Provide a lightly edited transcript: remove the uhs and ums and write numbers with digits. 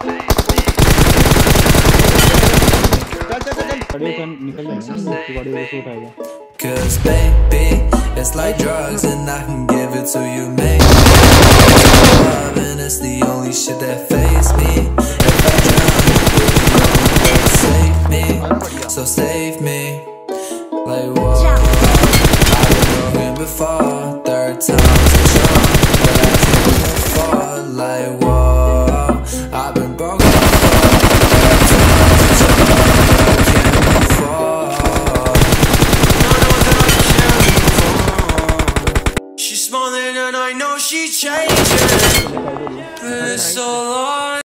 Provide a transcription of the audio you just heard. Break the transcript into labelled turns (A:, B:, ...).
A: Cause baby, it's like drugs and I can give it to you, maybe. Love and it's the only shit that fazes me. If I drown, you save me, so save me. Like whoa, I don't know him before, third time